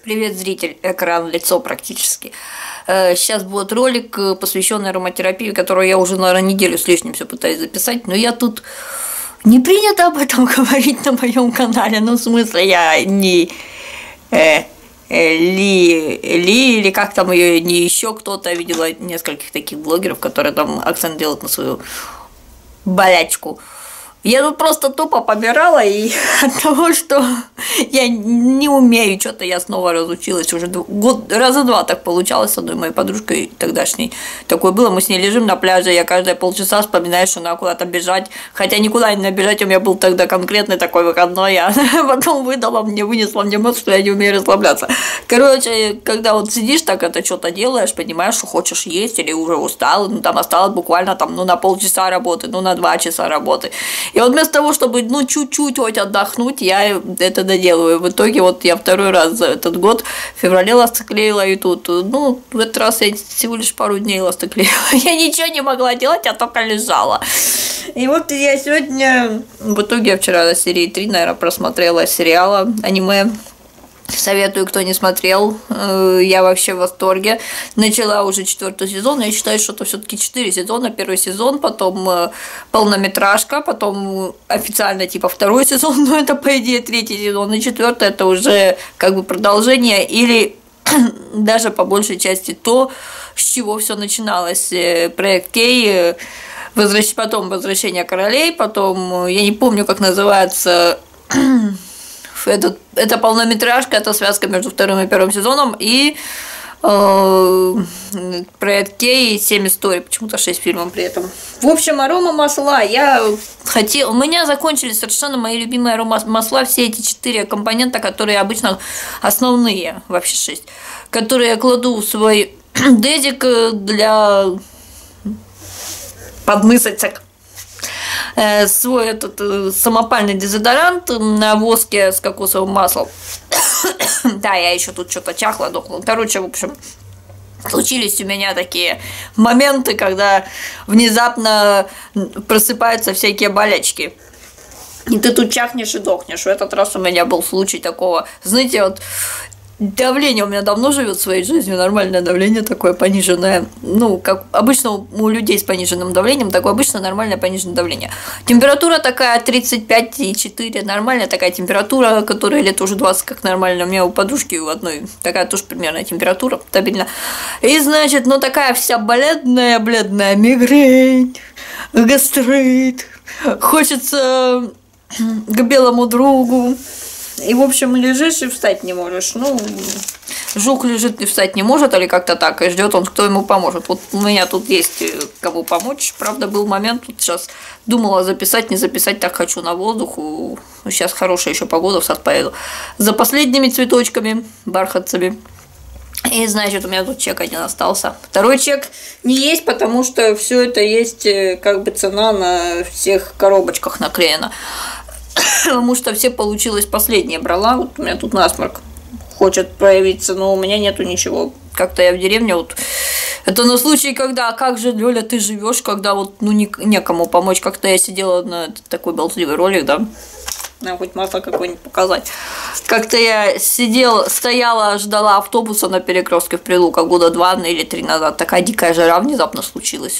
Привет, зритель, экран, лицо практически. Сейчас будет ролик, посвященный ароматерапии, которую я уже, наверное, неделю с лишним все пытаюсь записать, но я тут не принято об этом говорить на моем канале. Ну, в смысле, я не или как там ее, не еще кто-то, видела нескольких таких блогеров, которые там акцент делают на свою болячку. Я тут просто тупо помирала, и от того, что я не умею, что-то я снова разучилась. Уже раза два так получалось с одной моей подружкой тогдашней. Такое было, мы с ней лежим на пляже, я каждые полчаса вспоминаю, что надо куда-то бежать. Хотя никуда не бежать, у меня был тогда конкретный такой выходной, а потом вынесла мне мозг, что я не умею расслабляться. Короче, когда вот сидишь так, это что-то делаешь, понимаешь, что хочешь есть, или уже устал, ну там осталось буквально там, ну на полчаса работы, ну на 2 часа работы. И вот вместо того, чтобы, ну, чуть-чуть хоть отдохнуть, я это доделываю. В итоге вот я второй раз за этот год в феврале ластоклеила, и тут, ну, в этот раз я всего лишь пару дней ластоклеила. Я ничего не могла делать, я только лежала. И вот я сегодня, в итоге я вчера на серии 3, наверное, просмотрела сериала, аниме. Советую, кто не смотрел, я вообще в восторге. Начала уже 4-й сезон, я считаю, что это все-таки 4 сезона. 1-й сезон, потом полнометражка, потом официально типа 2-й сезон, но это по идее 3-й сезон, и 4-й это уже как бы продолжение или даже по большей части то, с чего все начиналось. Проект Кей, потом Возвращение королей, потом, я не помню, как называется. Это полнометражка, это связка между 2-м и 1-м сезоном, и проект Кей, 7 историй, почему-то 6 фильмов при этом. В общем, арома масла. У меня закончились совершенно мои любимые арома масла, все эти 4 компонента, которые обычно основные, вообще 6, которые я кладу в свой дезик для подмысочек. Свой этот самопальный дезодорант на воске с кокосовым маслом. Да, я еще тут что-то чахла, дохла. Короче, в общем, случились у меня такие моменты, когда внезапно просыпаются всякие болячки. И ты тут чахнешь и дохнешь. В этот раз у меня был случай такого, знаете, вот давление у меня давно живет своей жизнью, нормальное давление такое пониженное, ну, как обычно у людей с пониженным давлением, такое обычно нормальное пониженное давление. Температура такая 35,4, нормальная такая температура, которая лет уже 20 как нормально, у меня у подружки у одной такая тоже примерная температура, стабильно. И, значит, ну, такая вся бледная мигрень, гастрит, хочется к белому другу. И, в общем, лежишь и встать не можешь. Ну, жук лежит и встать не может, или как-то так, и ждет он, кто ему поможет. Вот у меня тут есть кому помочь. Правда, был момент, тут сейчас думала записать, не записать, так хочу на воздух. Сейчас хорошая еще погода, в сад поеду. За последними цветочками, бархатцами. И, значит, у меня тут чек один остался. Второй чек не есть, потому что все это есть, как бы цена на всех коробочках наклеена. Потому что все получилось последнее брала. Вот у меня тут насморк хочет проявиться, но у меня нету ничего. Как-то я в деревне вот. Это на случай, когда как же, Лёля, ты живешь, когда вот ну некому помочь. Как-то я сидела на такой болтливый ролик, да. Надо хоть масло какое-нибудь показать. Как-то я стояла, ждала автобуса на перекрестке в Прилуках года 2 или 3 назад. Такая дикая жара внезапно случилась.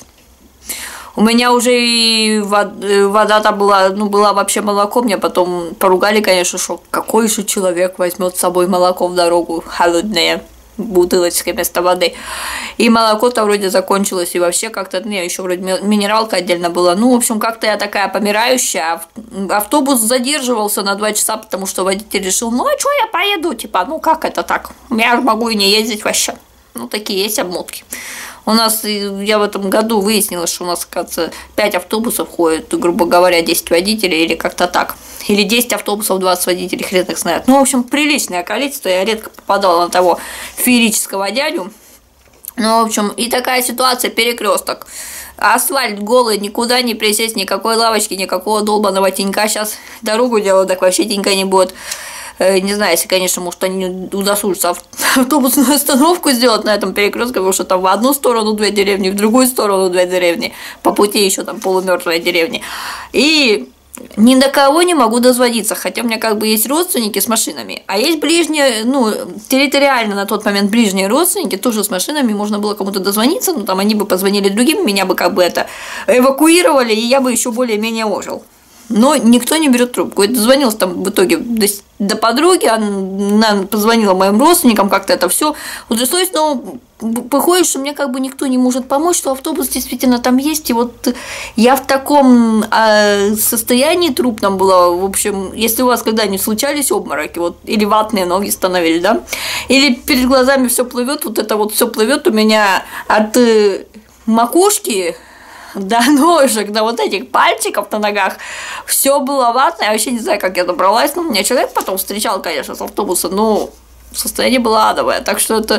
У меня уже и вода-то была, ну, была вообще молоко, мне потом поругали, конечно, что какой же человек возьмет с собой молоко в дорогу, холодное, бутылочкой вместо воды. И молоко-то вроде закончилось, и вообще как-то, ну, еще вроде минералка отдельно была. Ну, в общем, как-то я такая помирающая. Автобус задерживался на 2 часа, потому что водитель решил, ну, а что я поеду? Типа, ну, как это так? Я могу и не ездить вообще. Ну, такие есть обмотки. У нас, я в этом году выяснила, что у нас, оказывается, 5 автобусов ходит, грубо говоря, 10 водителей или как-то так. Или 10 автобусов, 20 водителей, хрен их знает. Ну, в общем, приличное количество, я редко попадала на того феерического дядю. Ну, в общем, и такая ситуация, перекресток. Асфальт голый, никуда не присесть, никакой лавочки, никакого долбаного тенька. Сейчас дорогу делают, так вообще тенька не будет. Не знаю, если, конечно, может, они удосужатся автобусную остановку сделать на этом перекрестке, потому что там в одну сторону 2 деревни, в другую сторону 2 деревни, по пути еще там полумертвые деревни. И ни до кого не могу дозвониться, хотя у меня как бы есть родственники с машинами, а есть ближние, ну, территориально на тот момент ближние родственники, тоже с машинами, можно было кому-то дозвониться, ну, там они бы позвонили другим, меня бы как бы это эвакуировали, и я бы еще более-менее ожил. Но никто не берет трубку. Я дозвонилась там в итоге до подруги, она позвонила моим родственникам, как-то это все утряслось, но выходит, что мне как бы никто не может помочь, что автобус действительно там есть, и вот я в таком состоянии трупном была, в общем, если у вас когда-нибудь случались обмороки, вот, или ватные ноги становились, да, или перед глазами все плывет, вот это вот все плывет у меня от макушки до ножек, до вот этих пальчиков на ногах, все было ватное, я вообще не знаю, как я добралась, но меня человек потом встречал, конечно, с автобуса, но состояние было адовое, так что это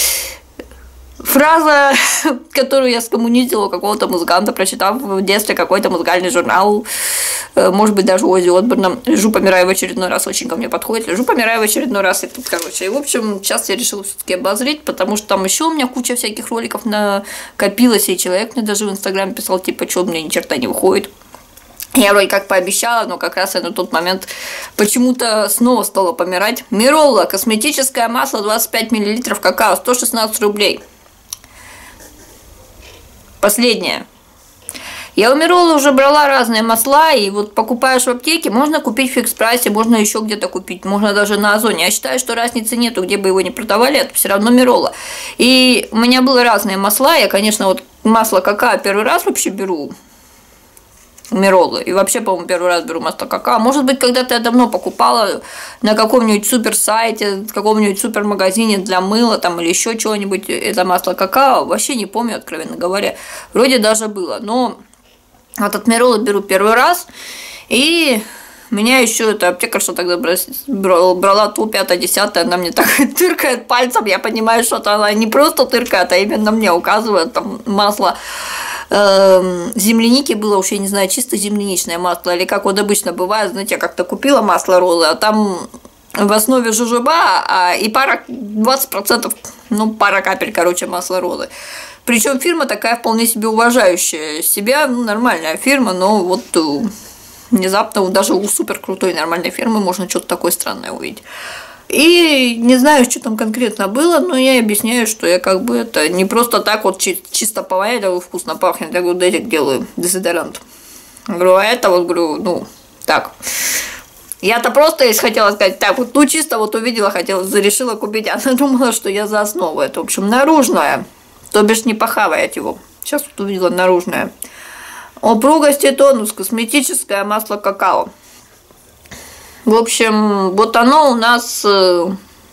фраза, которую я скоммунизировала какого-то музыканта, прочитав в детстве какой-то музыкальный журнал, может быть, даже Оззи Осборна. Лежу, помираю в очередной раз, очень ко мне подходит. Лежу, помираю в очередной раз, и тут, короче. И, в общем, сейчас я решила все-таки обозреть, потому что там еще у меня куча всяких роликов накопилось, и человек мне даже в Инстаграме писал, типа, что у меня ни черта не выходит. Я вроде как пообещала, но как раз я на тот момент почему-то снова стала помирать. Миролла, косметическое масло, 25 мл, какао, 116 рублей. Последнее. Я у Миролы уже брала разные масла, и вот покупаешь в аптеке, можно купить в фикс-прайсе, можно еще где-то купить, можно даже на Озоне. Я считаю, что разницы нету, где бы его ни продавали, это все равно Мирола. И у меня были разные масла, я, конечно, вот масло какао первый раз вообще беру, Миролы. И вообще, по-моему, первый раз беру масло какао. Может быть, когда-то я давно покупала на каком-нибудь супер сайте, в каком-нибудь супермагазине для мыла там, или еще чего-нибудь, это масло какао. Вообще не помню, откровенно говоря. Вроде даже было. Но вот от Миролы беру первый раз. И меня еще эта аптекарша тогда брала ту 5-10, она мне так тыркает пальцем. Я понимаю, что она не просто тыркает, а именно мне указывает там масло. Земляники было уж, я не знаю, чисто земляничное масло, или как вот обычно бывает, знаете, я как-то купила масло Роллы, а там в основе жожоба и пара 20%, ну, пара капель, короче, масла Роллы. Причем фирма такая вполне себе уважающая себя, ну, нормальная фирма, но вот внезапно даже у супер крутой нормальной фирмы можно что-то такое странное увидеть. И не знаю, что там конкретно было, но я объясняю, что я как бы это не просто так вот чисто поварить, а вкусно пахнет. Я говорю, дезик делаю, дезодорант. Говорю, а это вот, говорю, ну, так. Я-то просто, если хотела сказать, так, вот, ну, чисто вот увидела, хотела, решила купить, она думала, что я за основу. Это, в общем, наружное, то бишь не похавать его. Сейчас вот увидела наружное. Упругость и тонус, косметическое масло какао. В общем, вот оно у нас с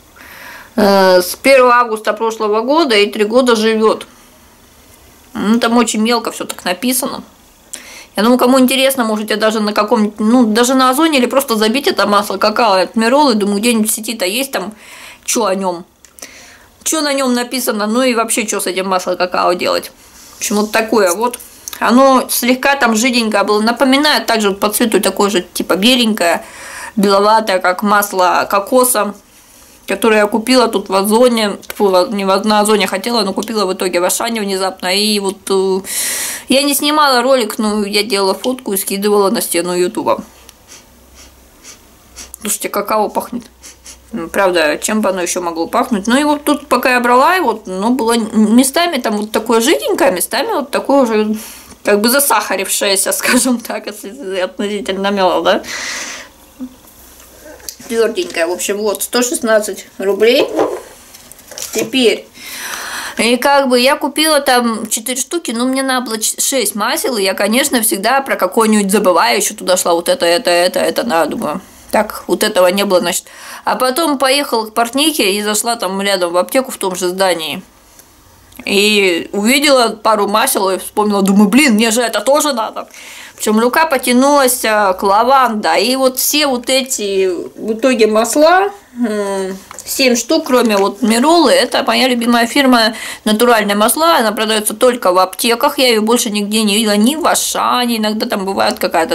1 августа прошлого года и 3 года живет. Ну, там очень мелко все так написано. Я думаю, кому интересно, можете даже на каком-нибудь, ну, даже на Озоне или просто забить это масло какао от Миролы. Думаю, где-нибудь в сети-то есть там, что о нем, что на нем написано, ну и вообще, что с этим маслом какао делать. В общем, вот такое вот. Оно слегка там жиденькое было, напоминает также вот по цвету такое же, типа беленькое, беловатое, как масло кокоса, которое я купила тут в Озоне, не на Озоне хотела, но купила в итоге в Ашане внезапно. И вот я не снимала ролик, но я делала фотку и скидывала на стену Ютуба. Слушайте, какао пахнет. Правда, чем бы оно еще могло пахнуть. Ну и вот тут, пока я брала его, ну, было местами там вот такое жиденькое, местами вот такое уже как бы засахарившееся, скажем так, если относительно мело, да. Тверденькая, в общем, вот 116 рублей. Теперь, и как бы я купила там 4 штуки, но мне надо было 6 масел, и я, конечно, всегда про какое-нибудь забываю, еще туда шла вот это, надо, думаю. Так, вот этого не было, значит. А потом поехала к партнерке и зашла там рядом в аптеку в том же здании. И увидела пару масел и вспомнила, думаю, блин, мне же это тоже надо. Причем рука потянулась к лаванда. И вот все вот эти в итоге масла, 7 штук, кроме вот Миролы, это моя любимая фирма натуральные масла. Она продается только в аптеках. Я ее больше нигде не видела, ни в Ашане. Иногда там бывает какая-то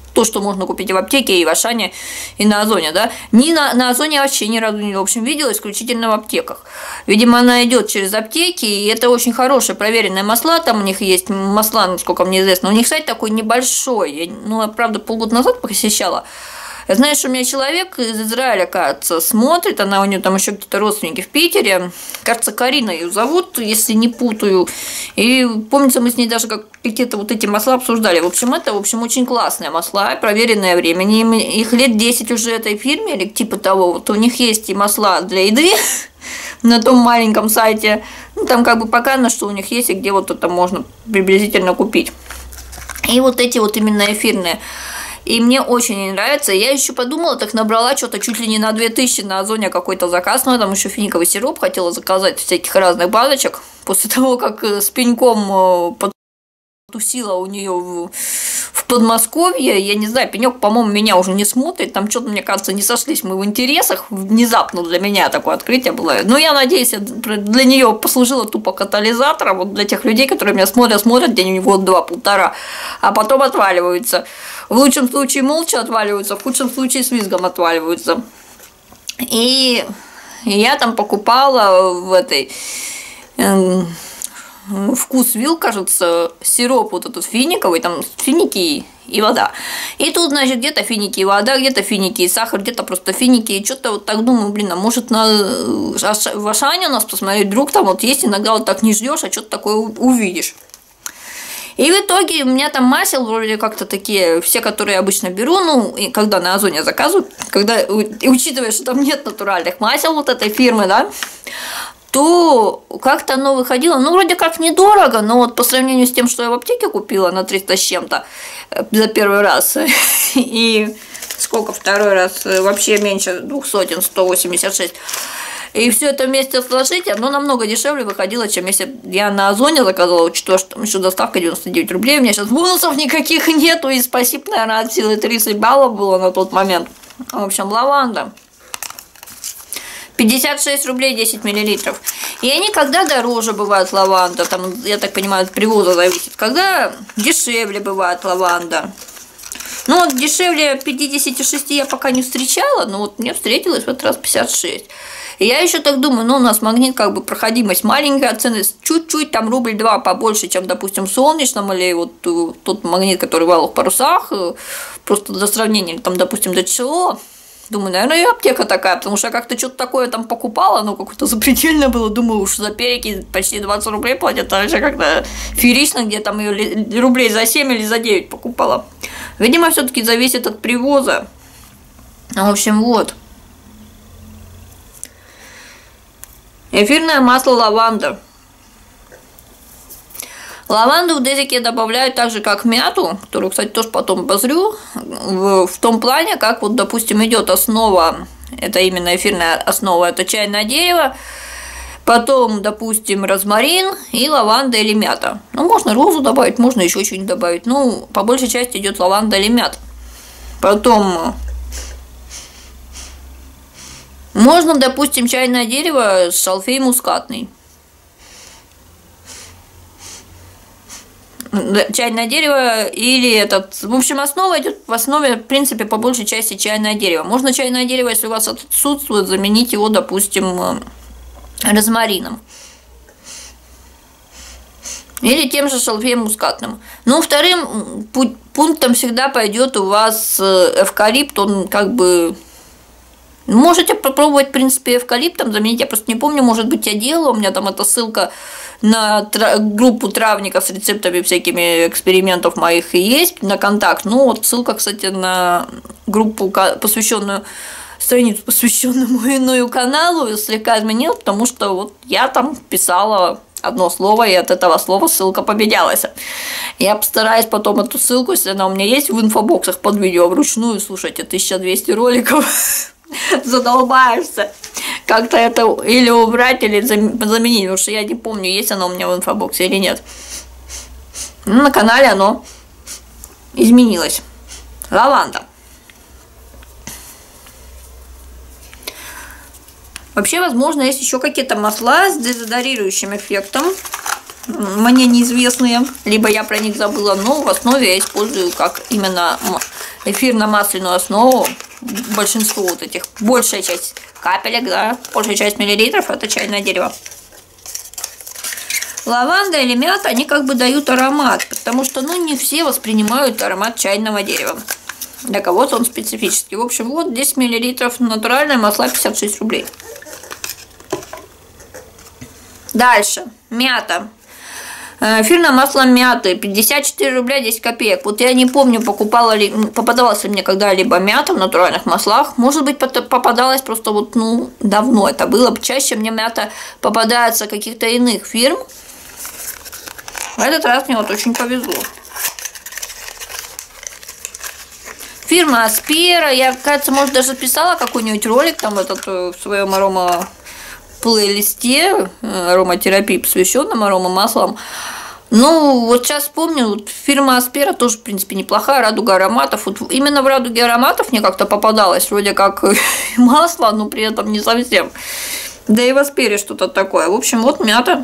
то, что можно купить и в аптеке, и в Ашане, и на Озоне, да. На Озоне я вообще ни разу не, в общем, видела, исключительно в аптеках. Видимо, она идет через аптеки, и это очень хорошие, проверенные масла, там у них есть масла, насколько мне известно. У них сайт такой небольшой, я, правда, полгода назад посещала. Знаешь, у меня человек из Израиля, кажется, смотрит, у нее там еще где-то родственники в Питере, кажется, Карина ее зовут, если не путаю, и помнится, мы с ней даже какие-то вот эти масла обсуждали. В общем, это, очень классные масла, проверенные временем, их лет 10 уже этой фирме, или типа того, вот у них есть и масла для еды на том маленьком сайте, там как бы показано, что у них есть, и где вот это можно приблизительно купить. И вот эти вот именно эфирные. И мне очень не нравится. Я еще подумала, так набрала что-то чуть ли не на 2000 на Озоне какой-то заказ. Ну, я там еще финиковый сироп хотела заказать, всяких разных баночек. После того, как с пеньком потусила у нее в Подмосковье, я не знаю, пенек, по-моему, меня уже не смотрит. Там что-то, мне кажется, не сошлись мы в интересах. Внезапно для меня такое открытие было. Но я надеюсь, для нее послужило тупо катализатором. Вот для тех людей, которые меня смотрят день год-два, полтора, а потом отваливаются. В лучшем случае молча отваливаются, в худшем случае с визгом отваливаются. И я там покупала в этой Вкусвилл, кажется, сироп вот этот финиковый, там финики и вода. И тут, значит, где-то финики и вода, где-то финики и сахар, где-то просто финики. И что-то вот так думаю, блин, а может в Ашане у нас посмотреть, вдруг там вот есть, иногда вот так не ждешь, а что-то такое увидишь. И в итоге у меня там масел вроде как-то такие, все, которые я обычно беру, и когда на Озоне заказываю, учитывая, что там нет натуральных масел вот этой фирмы, да, то как-то оно выходило, вроде как недорого, но вот по сравнению с тем, что я в аптеке купила на 300 с чем-то за первый раз, и сколько второй раз, вообще меньше 200, 186, и все это вместе сложить, оно намного дешевле выходило, чем если я на Озоне заказывала, учитывая, что там еще доставка 99 рублей, у меня сейчас бонусов никаких нету, и спасибо, наверное, от силы 30 баллов было на тот момент. В общем, лаванда. 56 рублей 10 миллилитров. И они когда дороже бывает лаванда, там, я так понимаю, от привоза зависит, когда дешевле бывает лаванда. Вот дешевле 56 я пока не встречала, но вот мне встретилось в этот раз 56. И я еще так думаю, у нас магнит, как бы проходимость маленькая, цены чуть-чуть, там рубль-два побольше, чем, допустим, в Солнечном, или вот тот магнит, который в Валовых парусах, просто для сравнения, там, допустим, до ЧО. Думаю, наверное, и аптека такая, потому что я как-то что-то такое там покупала, какое-то запредельное было, думаю, уж за переки почти 20 рублей платят, а еще как-то феерично, где там ее рублей за 7 или за 9 покупала. Видимо, все-таки зависит от привоза. В общем, вот. Эфирное масло лаванда. Лаванду в дезике добавляют так же, как мяту, которую, кстати, тоже потом обозрю, в том плане, как вот, допустим, идет основа, это именно эфирная основа, это чайное дерево, потом, допустим, розмарин и лаванда или мята. Можно розу добавить, можно еще что-нибудь добавить, по большей части идет лаванда или мята. Потом можно, допустим, чайное дерево с шалфей мускатный. Чайное дерево или в общем, основа идет в основе, в принципе, по большей части чайное дерево. Можно чайное дерево, если у вас отсутствует, заменить его, допустим, розмарином. Или тем же шалфеем мускатным. Вторым пунктом всегда пойдет у вас эвкалипт, он как бы... Можете попробовать, в принципе, эвкалиптом заменить, я просто не помню, может быть, я делала, у меня там эта ссылка на группу травников с рецептами всякими экспериментов моих и есть, на контакт. Ссылка, кстати, на группу, посвященную страницу, посвященную моему каналу, слегка изменила, потому что вот я там писала одно слово, и от этого слова ссылка поменялась. Я постараюсь потом эту ссылку, если она у меня есть в инфобоксах под видео, вручную, слушайте, 1200 роликов. Задолбаешься как-то это или убрать, или заменить, потому что я не помню, есть оно у меня в инфобоксе или нет. На канале оно изменилось. Лаванда. Вообще, возможно, есть еще какие-то масла с дезодорирующим эффектом, мне неизвестные, либо я про них забыла, но в основе я использую как именно эфирно-масляную основу. Большинство вот этих, большая часть капелек, да, большая часть миллилитров, это чайное дерево. Лаванда или мята, они как бы дают аромат, потому что, ну, не все воспринимают аромат чайного дерева. Для кого-то он специфический. В общем, вот 10 мл натуральное масло 56 рублей. Дальше. Мята. Эфирное масло мяты 54 рубля 10 копеек. Вот я не помню, попадалась ли мне когда-либо мята в натуральных маслах. Может быть, попадалась просто вот, ну, давно это было. Чаще мне мята попадается каких-то иных фирм. В этот раз мне вот очень повезло. Фирма Аспера. Я, кажется, может, даже писала какой-нибудь ролик там в своем плейлисте ароматерапии, посвященном аромамаслам. Ну, вот сейчас помню, вот фирма Аспера тоже, в принципе, неплохая, радуга ароматов. Вот именно в радуге ароматов мне как-то попадалось вроде как масло, но при этом не совсем. Да и в Аспере что-то такое. В общем, вот мята.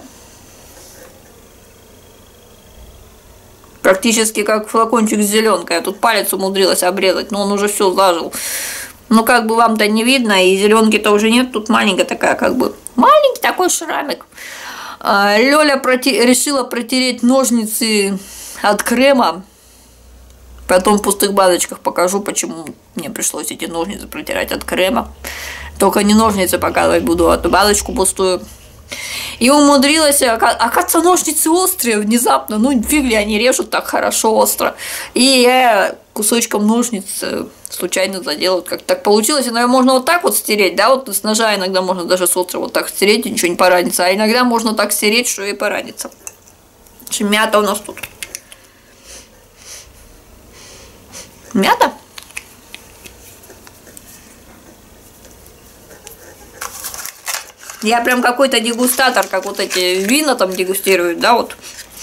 Практически как флакончик с зеленкой. Я тут палец умудрилась обрезать, но он уже все зажил. Ну, как бы вам-то не видно, и зеленки-то уже нет. Тут маленькая такая, как бы, маленький такой шрамик. Лёля решила протереть ножницы от крема. Потом в пустых баночках покажу, почему мне пришлось эти ножницы протирать от крема. Только не ножницы показывать буду, а ту баночку пустую. И умудрилась, оказывается, ножницы острые внезапно, ну фиг ли они режут так хорошо остро. И я кусочком ножниц случайно задела, как так получилось. Иногда можно вот так вот стереть, да, вот с ножа иногда можно даже с острова вот так стереть, и ничего не поранится. А иногда можно так стереть, что и поранится. В общем, мята у нас тут. Мята? Я прям какой-то дегустатор, как вот эти вина там дегустируют, да, вот.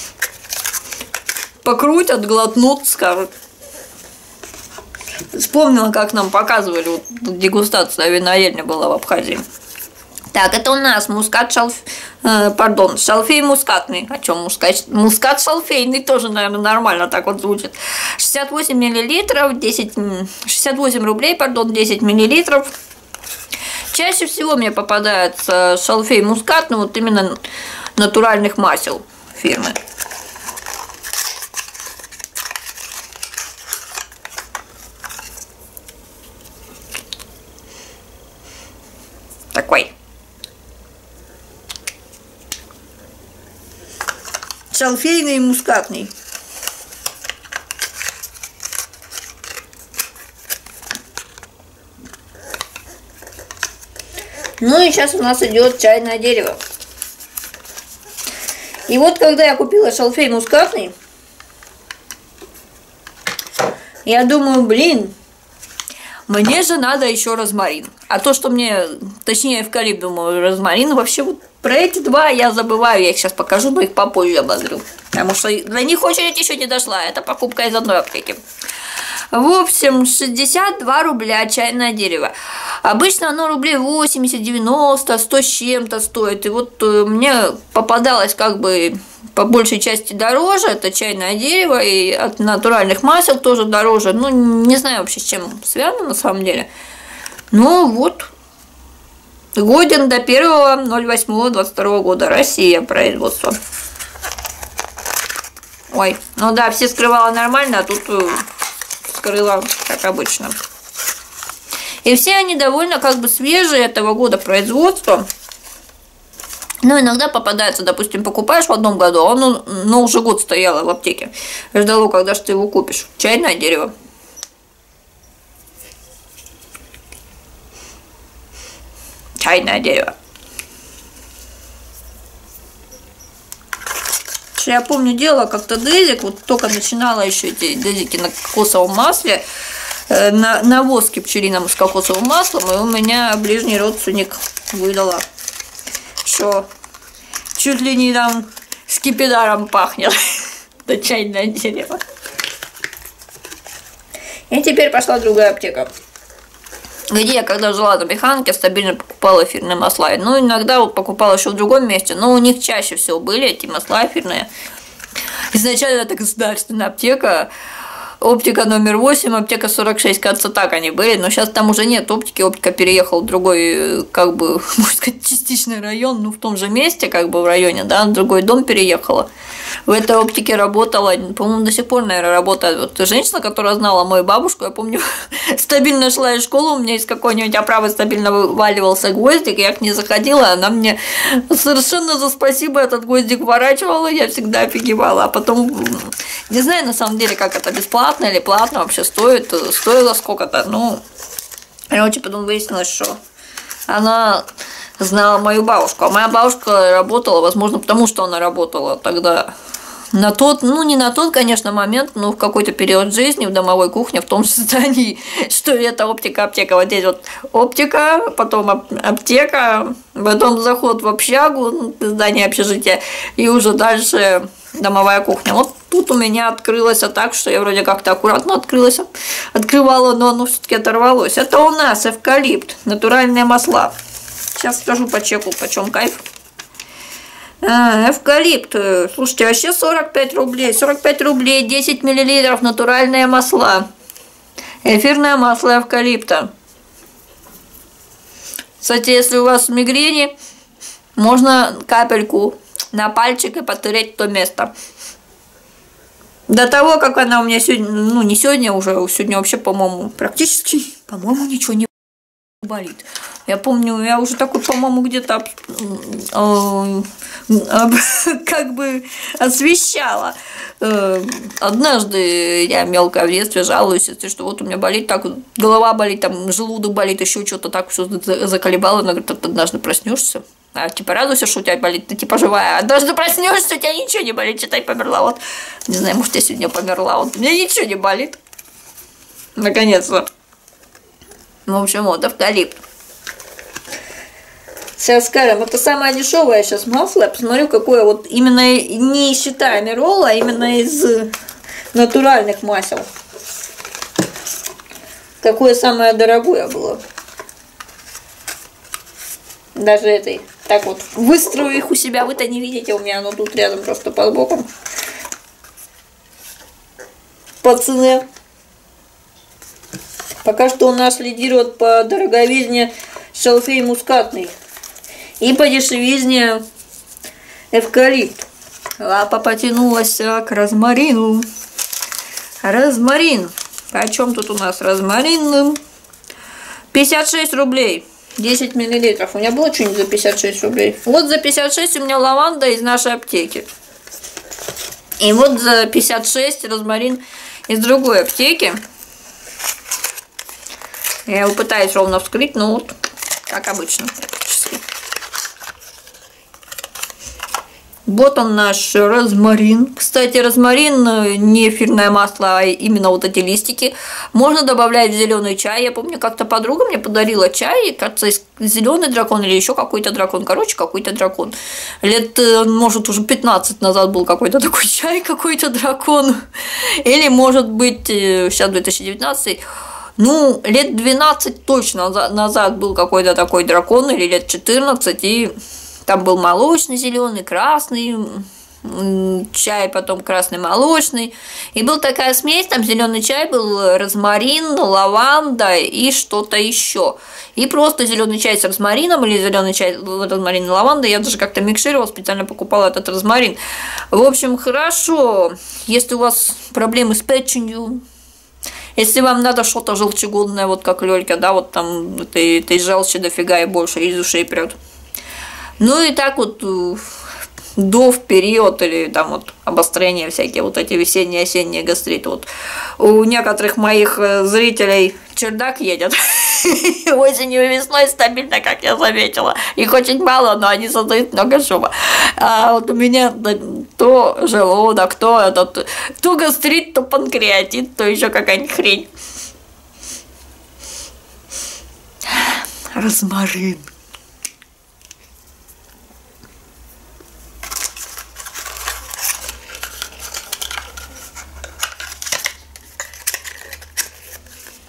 Покрутят, глотнут, скажут. Вспомнила, как нам показывали, вот дегустация виноельня была в Абхазии. Так, это у нас шалфей мускатный. О чем мускат? Мускат шалфейный тоже, наверное, нормально так вот звучит. 68 миллилитров, 68 рублей, 10 миллилитров. Чаще всего мне попадается шалфей мускатный, вот именно натуральных масел фирмы. Такой. Шалфейный и мускатный. Ну и сейчас у нас идет чайное дерево. И вот когда я купила шалфей мускатный, я думаю, блин, мне же надо еще розмарин. А то, что мне, точнее, эвкалипт, думаю, розмарин, вообще вот про эти два я забываю, я их сейчас покажу, но их попозже обозрю. Потому что для них очередь еще не дошла, это покупка из одной аптеки. В общем, 62 рубля чайное дерево. Обычно оно рублей 80, 90, 100 с чем-то стоит. И вот мне попадалось как бы по большей части дороже. Это чайное дерево, и от натуральных масел тоже дороже. Ну, не знаю вообще, с чем связано на самом деле. Ну, вот. Годен до 1.08.22 года. Россия, производство. Ой, ну да, все скрывала нормально, а тут скрыла, как обычно. И все они довольно как бы свежие этого года производства. Ну, иногда попадается, допустим, покупаешь в одном году, а оно, ну, уже год стояло в аптеке. Ждало, когда же ты его купишь. Чайное дерево. Чайное дерево. Я помню, делала как-то дезик, вот только начинала еще эти дезики на кокосовом масле, на воске пчелином с кокосовым маслом, и у меня ближний родственник выдала, что чуть ли не там скипидаром пахнет. Это чайное дерево. И теперь пошла другая аптека, где я, когда жила на механике, стабильно покупала эфирные масла. Ну, иногда вот покупала еще в другом месте, но у них чаще всего были эти масла эфирные. Изначально это государственная аптека. оптика номер 8, аптека 46, кажется, так они были, но сейчас там уже нет оптики, оптика переехала в другой, как бы, можно сказать, частичный район, ну, в том же месте, как бы, в районе, да, в другой дом переехала. В этой оптике работала, по-моему, до сих пор, наверное, работает вот женщина, которая знала мою бабушку, я помню, стабильно шла из школы, у меня из какой-нибудь оправы стабильно вываливался гвоздик, я к ней заходила, она мне совершенно за спасибо этот гвоздик ворачивала, я всегда офигевала, а потом, не знаю, на самом деле, как это, бесплатно или платно вообще стоило сколько-то, ну, короче, потом выяснилось, что она знала мою бабушку, а моя бабушка работала, возможно, потому что она работала тогда на тот, ну, не на тот, конечно, момент, но в какой-то период жизни в домовой кухне в том состоянии, что это оптика. Вот здесь вот оптика, потом аптека, потом заход в общагу, здание общежития, и уже дальше домовая кухня. Вот тут у меня открылось так, что я вроде как-то аккуратно открывала, но оно все-таки оторвалось. Это у нас эвкалипт, натуральные масла. Сейчас скажу по чеку, почем кайф. Эвкалипт. Слушайте, вообще 45 рублей. 45 рублей, 10 миллилитров натуральные масла. Эфирное масло эвкалипта. Кстати, если у вас мигрени, можно капельку на пальчик и потереть то место. До того, как она у меня сегодня, ну не сегодня уже, сегодня вообще, по-моему, практически, по-моему, ничего не болит. Я помню, я уже такой, по-моему, где-то как бы освещала. Однажды я мелко в детстве жалуюсь, что вот у меня болит так, голова болит, там желудок болит, еще что-то так все заколебало. Она говорит, ты однажды проснешься, а типа радуйся, что у тебя болит, ты типа живая, однажды проснешься, у тебя ничего не болит, считай, померла. Вот не знаю, может, я сегодня померла, вот у меня ничего не болит. Наконец-то. В общем, вот эвкалипт. Сейчас скажем, это самое дешевое сейчас масло. Я посмотрю, какое вот именно не считая Мирола, а именно из натуральных масел. Какое самое дорогое было. Даже этой. Так вот, выстрою их у себя, вы-то не видите, у меня оно тут рядом просто под боком. По цене. Пока что у нас лидирует по дороговизне шалфей мускатный. И по дешевизне эвкалипт. Лапа потянулась к розмарину. Розмарин. Почем тут у нас розмарин? 56 рублей. 10 миллилитров. У меня было что-нибудь за 56 рублей. Вот за 56 у меня лаванда из нашей аптеки. И вот за 56 розмарин из другой аптеки. Я его пытаюсь ровно вскрыть, но вот как обычно практически. Вот он наш розмарин. Кстати, розмарин не эфирное масло, а именно вот эти листики. Можно добавлять в зеленый чай. Я помню, как-то подруга мне подарила чай, кажется, зеленый дракон или еще какой-то дракон. Короче, какой-то дракон. Лет, может, уже 15 назад был какой-то такой чай, какой-то дракон. Или, может быть, сейчас 2019. Ну, лет 12 точно назад был какой-то такой дракон, или лет 14, и там был молочный, зеленый, красный чай, потом красный молочный. И была такая смесь, там зеленый чай был, розмарин, лаванда и что-то еще. И просто зеленый чай с розмарином или зеленый чай розмарин и лаванда. Я даже как-то микшировала, специально покупала этот розмарин. В общем, хорошо, если у вас проблемы с печенью, если вам надо что-то желчегонное, вот как Лёлька, да, вот там этой желчи дофига и больше из ушей прет. Ну и так вот до в период или там вот обострения всякие, вот эти весенние, осенние гастриты. Вот у некоторых моих зрителей чердак едет осенью и весной стабильно, как я заметила. Их очень мало, но они создают много шума. А вот у меня то желудок, то гастрит, то панкреатит, то еще какая-нибудь хрень. Розмарин.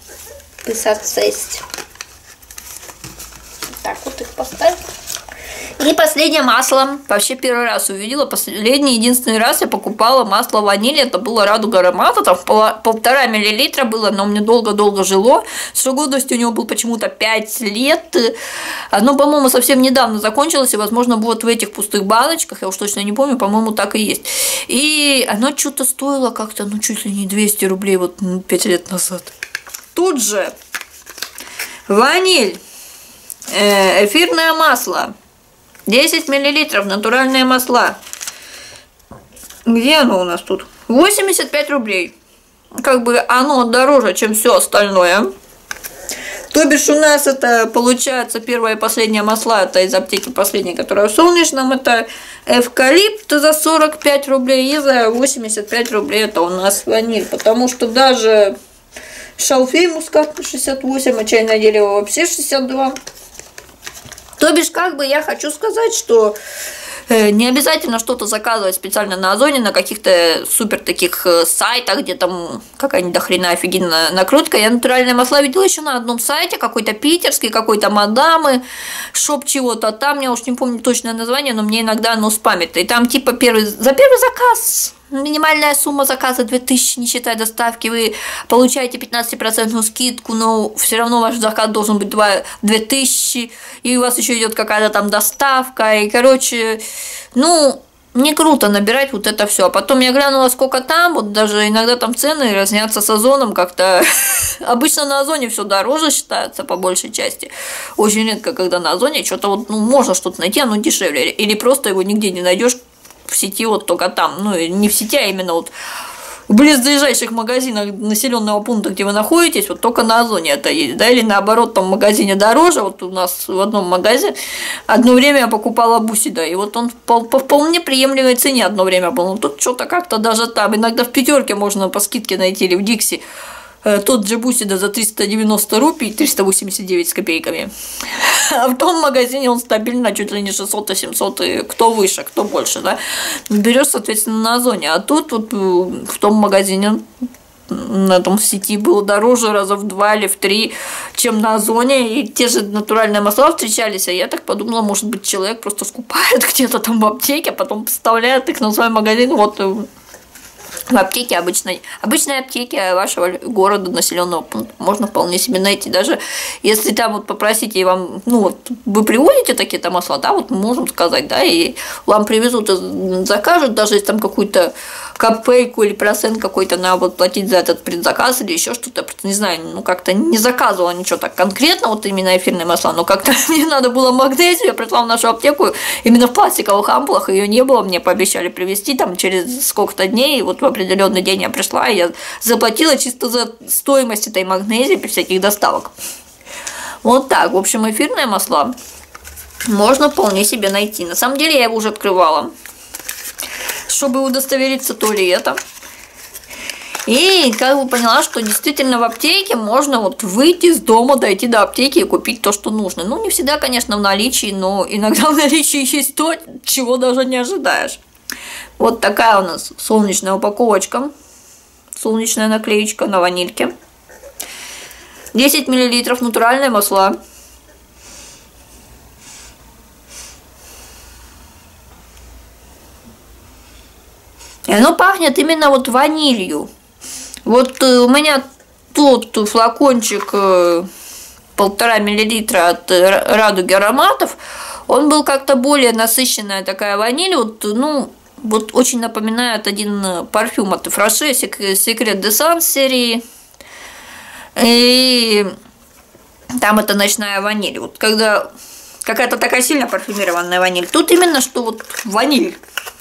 Писать 6. Так вот их поставь. И последнее масло, вообще первый раз увидела, последний, единственный раз я покупала масло ванили, это было Радуга Аромата, там 1,5 миллилитра было, но мне долго-долго жило, срок годности у него был почему-то 5 лет, оно, по-моему, совсем недавно закончилось, и, возможно, вот в этих пустых баночках, я уж точно не помню, по-моему, так и есть, и оно что-то стоило как-то, ну, чуть ли не 200 рублей, вот 5 лет назад. Тут же ваниль, эфирное масло, 10 миллилитров, натуральные масла. Где оно у нас тут? 85 рублей. Как бы оно дороже, чем все остальное. То бишь у нас это получается первое и последнее масла. Это из аптеки последнее, которое в Солнечном. Это эвкалипт за 45 рублей. И за 85 рублей это у нас ваниль. Потому что даже шалфей мускатный 68, а чайное дерево вообще 62. То бишь, как бы я хочу сказать, что не обязательно что-то заказывать специально на Озоне, на каких-то супер таких сайтах, где там какая-нибудь дохрена офигенная накрутка. Я натуральные масла видела еще на одном сайте, какой-то питерский, какой-то мадамы, шоп чего-то там, я уж не помню точное название, но мне иногда оно спамит. И там типа за первый заказ минимальная сумма заказа 2000, не считая доставки, вы получаете 15% скидку, но все равно ваш заказ должен быть 2000, и у вас еще идет какая-то там доставка, и, короче, ну, не круто набирать вот это все. А потом я глянула, сколько там, вот даже иногда там цены разнятся с Озоном как-то. Обычно на Озоне все дороже считается по большей части. Очень редко, когда на Озоне что-то вот, ну, можно что-то найти, оно дешевле, или просто его нигде не найдешь. В сети вот только там, ну не в сети, а именно вот в близлежащих магазинах населенного пункта, где вы находитесь, вот только на Озоне это есть, да, или наоборот, там в магазине дороже, вот у нас в одном магазине одно время я покупала Бусида, и вот он по вполне приемлемой цене одно время был, но тут что-то как-то даже там, иногда в пятерке можно по скидке найти, или в Дикси, тот же Бусида за 390 рупий, 389 с копейками. А в том магазине он стабильно чуть ли не 600 и 700, и кто выше, кто больше, да. Берешь, соответственно, на Озоне. А тут вот в том магазине, на том сети было дороже раза в 2 или в 3, чем на Озоне. И те же натуральные масла встречались. А я так подумала, может быть, человек просто скупает где-то там в аптеке, а потом поставляет их на свой магазин. Вот в аптеке обычной аптеке вашего города, населенного пункта можно вполне себе найти. Даже если там вот попросите, и вам, ну вот вы привозите такие-то масла, да, вот мы можем сказать, да, и вам привезут и закажут, даже если там какую-то копейку или процент какой-то надо вот платить за этот предзаказ или еще что-то, не знаю, ну как-то не заказывала ничего так конкретно, вот именно эфирные масла, но как-то мне надо было магнезию, я пришла в нашу аптеку, именно в пластиковых ампулах, ее не было, мне пообещали привезти там через сколько-то дней, и вот в определенный день я пришла, и я заплатила чисто за стоимость этой магнезии при всяких доставок. Вот так, в общем, эфирные масла можно вполне себе найти. На самом деле я его уже открывала, чтобы удостовериться, то ли это. И как бы поняла, что действительно в аптеке можно вот выйти из дома, дойти до аптеки и купить то, что нужно. Ну, не всегда, конечно, в наличии, но иногда в наличии есть то, чего даже не ожидаешь. Вот такая у нас солнечная упаковочка, солнечная наклеечка на ванильке. 10 мл натуральные масла. И оно пахнет именно вот ванилью. Вот у меня тут флакончик 1,5 мл от Радуги Ароматов, он был как-то более насыщенная такая ваниль, вот, ну, вот очень напоминает один парфюм от Фраше, Secret de Sans серии, и там это ночная ваниль, вот когда какая-то такая сильно парфюмированная ваниль, тут именно что вот ваниль.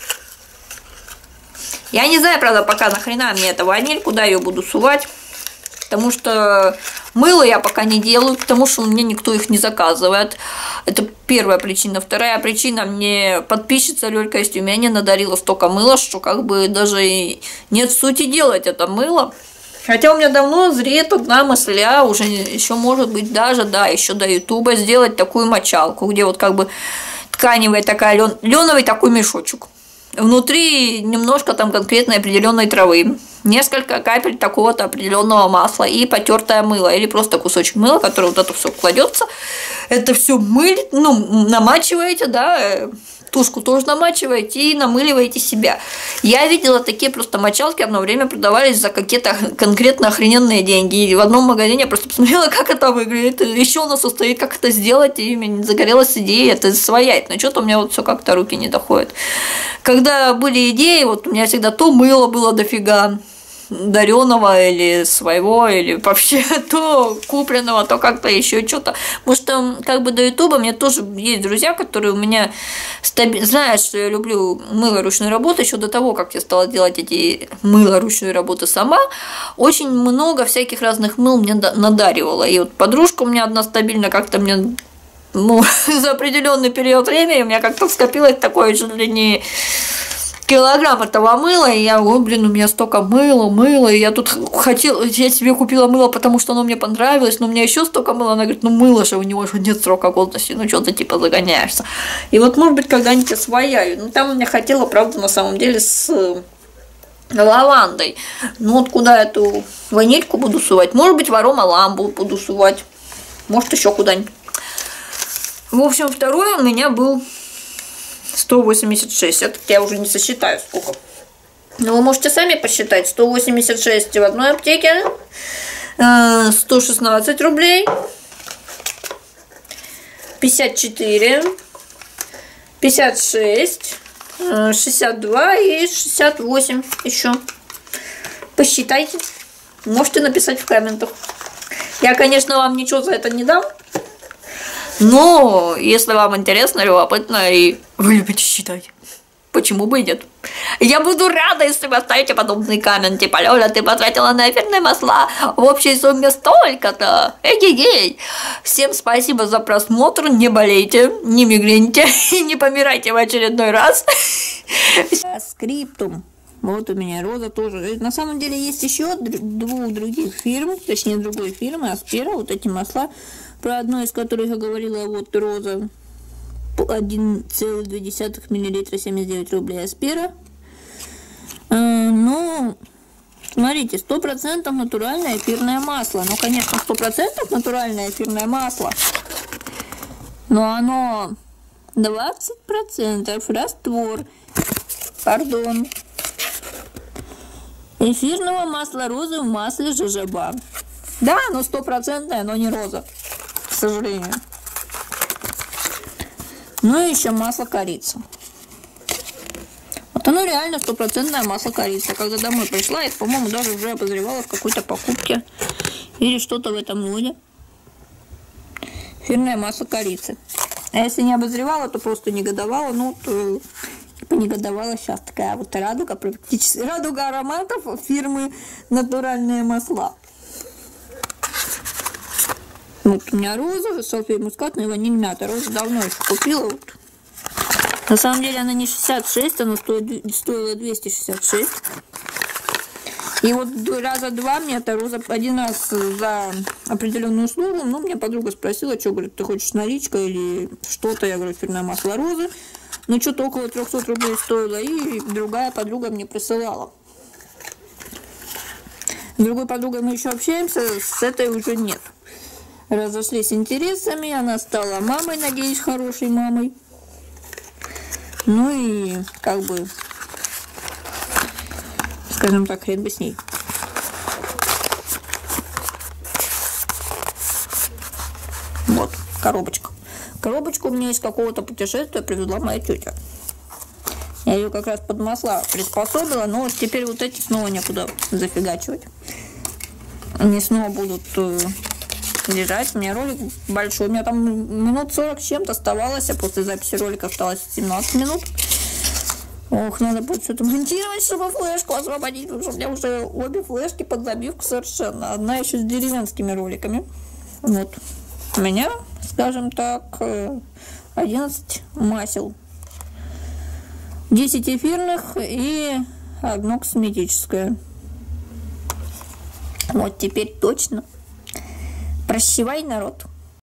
Я не знаю, правда, пока нахрена мне эта ваниль, куда ее буду сувать, потому что мыло я пока не делаю, потому что у меня никто их не заказывает. Это первая причина. Вторая причина, мне подписчица Лёлька из Тюмени надарила столько мыла, что как бы даже и нет сути делать это мыло. Хотя у меня давно зреет одна мысля, уже еще может быть даже, да, еще до Ютуба сделать такую мочалку, где вот как бы тканевая такая, лёновый такой мешочек. Внутри немножко там конкретной определенной травы. несколько капель такого-то определенного масла и потертое мыло, или просто кусочек мыла, который вот это все кладется. Это все намачиваете, да, тушку тоже намачиваете и намыливаете себя. Я видела такие просто мочалки, одно время продавались за какие-то конкретно охрененные деньги. И в одном магазине я просто посмотрела, как это выглядит. Еще у нас состоит, как это сделать, и мне загорелась идея это своять. Но что-то у меня вот все как-то руки не доходят. Когда были идеи, вот у меня всегда то мыло было дофига, дареного или своего, или вообще то купленного, то как-то еще что-то. Потому что как бы до Ютуба мне тоже есть друзья, которые у меня знают, что я люблю мыло ручной работы. Еще до того, как я стала делать эти мыло ручной работы сама, очень много всяких разных мыл мне надаривала. И вот подружка у меня одна стабильно как-то мне за определенный период времени у меня как-то скопилось такое чуть ли не килограмм этого мыла, и я, у меня столько мыла, и я тут я себе купила мыло, потому что оно мне понравилось, но у меня еще столько мыла, она говорит, мыло же, у него же нет срока годности, что ты типа загоняешься. И вот, может быть, когда-нибудь я свояю, там я хотела, правда, на самом деле, с лавандой, вот куда эту ванильку буду сувать, может быть, в аромаламбу буду сувать, может, еще куда-нибудь. В общем, второй у меня был 186, это я уже не сосчитаю сколько. Но вы можете сами посчитать. 186 в одной аптеке, 116 рублей, 54, 56, 62 и 68 еще. Посчитайте. Можете написать в комментах. Я, конечно, вам ничего за это не дам. Но если вам интересно, любопытно и вы любите считать, почему бы и нет? Я буду рада, если вы оставите подобный коммент, типа, Лёля, ты потратила на эфирные масла в общей сумме столько-то. Эгегей! Всем спасибо за просмотр, не болейте, не мигреньте и не помирайте в очередной раз. Скриптум. Вот у меня роза тоже. На самом деле есть еще двух других фирм, точнее другой фирмы, Аспера, вот эти масла, про одну из которых я говорила, вот роза 1,2 мл 79 рублей Аспера. Ну, смотрите, 100% натуральное эфирное масло. Ну, конечно, 100% натуральное эфирное масло, но оно 20% раствор, пардон, эфирного масла розы в масле жожоба. Да, оно 100%, но не роза, к сожалению. Ну и еще масло корицы. Вот оно реально 100% масло корицы. Когда домой пришла, я, по-моему, даже уже обозревала в какой-то покупке или что-то в этом роде. Эфирное масло корицы. А если не обозревала, то просто негодовала. Ну, то негодовала сейчас такая вот радуга, практически радуга ароматов фирмы «Натуральные масла». Вот у меня роза, салфей мускатный, ваниль, мята. Розу давно еще купила. Вот. На самом деле она не 66, она стоила 266. И вот раза два мне эта роза, один раз за определенную услугу, ну, мне подруга спросила, что, говорит, ты хочешь наличка или что-то, я говорю, эфирное масло розы. Ну, что-то около 300 рублей стоило, и другая подруга мне присылала. С другой подругой мы еще общаемся, с этой уже нет. Разошлись интересами, она стала мамой, надеюсь, хорошей мамой. Ну и, как бы, скажем так, хрен бы с ней. Вот, коробочка. Коробочку мне из какого-то путешествия привезла моя тетя. Я ее как раз под масла приспособила, но вот теперь вот эти снова некуда зафигачивать. Они снова будут лежать. У меня ролик большой, у меня там минут 40 с чем-то оставалось, а после записи ролика осталось 17 минут. Ох, надо будет все это монтировать, чтобы флешку освободить, потому что у меня уже обе флешки под забивку совершенно. Одна еще с деревенскими роликами. Вот. У меня, скажем так, 11 масел. 10 эфирных и одно косметическое. Вот теперь точно. Прощавай, народ.